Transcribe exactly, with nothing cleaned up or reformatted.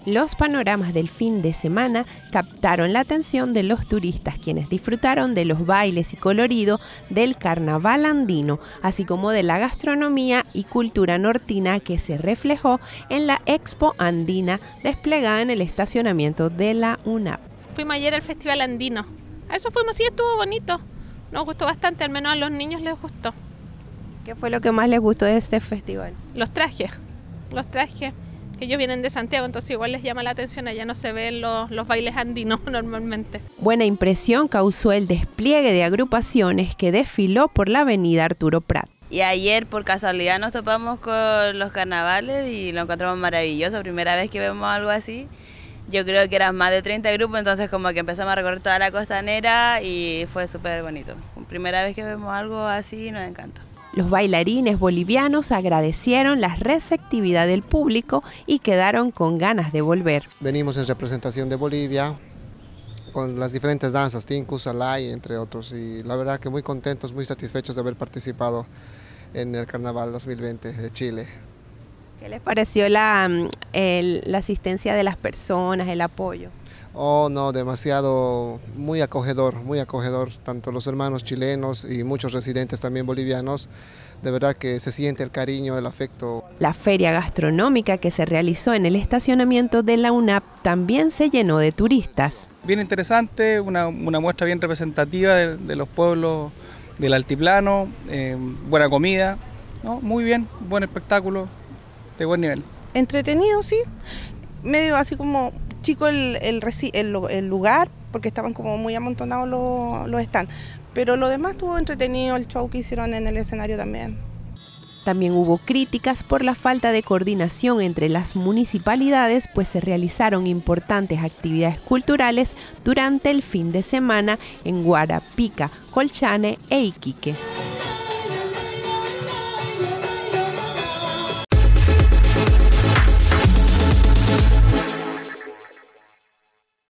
Los panoramas del fin de semana captaron la atención de los turistas, quienes disfrutaron de los bailes y colorido del carnaval andino, así como de la gastronomía y cultura nortina que se reflejó en la Expo Andina desplegada en el estacionamiento de la UNAP. Fuimos ayer al Festival Andino. A eso fuimos, sí, estuvo bonito. Nos gustó bastante, al menos a los niños les gustó. ¿Qué fue lo que más les gustó de este festival? Los trajes, los trajes. Ellos vienen de Santiago, entonces igual les llama la atención, allá no se ven los, los bailes andinos normalmente. Buena impresión causó el despliegue de agrupaciones que desfiló por la avenida Arturo Prat. Y ayer por casualidad nos topamos con los carnavales y lo encontramos maravilloso, primera vez que vemos algo así. Yo creo que eran más de treinta grupos, entonces como que empezamos a recorrer toda la costanera y fue súper bonito. Primera vez que vemos algo así, nos encantó. Los bailarines bolivianos agradecieron la receptividad del público y quedaron con ganas de volver. Venimos en representación de Bolivia con las diferentes danzas, Tinku, Salay, entre otros, y la verdad que muy contentos, muy satisfechos de haber participado en el Carnaval dos mil veinte de Chile. ¿Qué les pareció la, el, la asistencia de las personas, el apoyo? Oh, no, demasiado, muy acogedor, muy acogedor, tanto los hermanos chilenos y muchos residentes también bolivianos, de verdad que se siente el cariño, el afecto. La feria gastronómica que se realizó en el estacionamiento de la UNAP también se llenó de turistas. Bien interesante, una, una muestra bien representativa de, de los pueblos del altiplano, eh, buena comida, ¿no? Muy bien, buen espectáculo, de buen nivel. Entretenido, sí, medio así como chico el, el, el, el lugar, porque estaban como muy amontonados los, los stands, pero lo demás estuvo entretenido, el show que hicieron en el escenario también. También hubo críticas por la falta de coordinación entre las municipalidades, pues se realizaron importantes actividades culturales durante el fin de semana en Guarapica, Colchane e Iquique.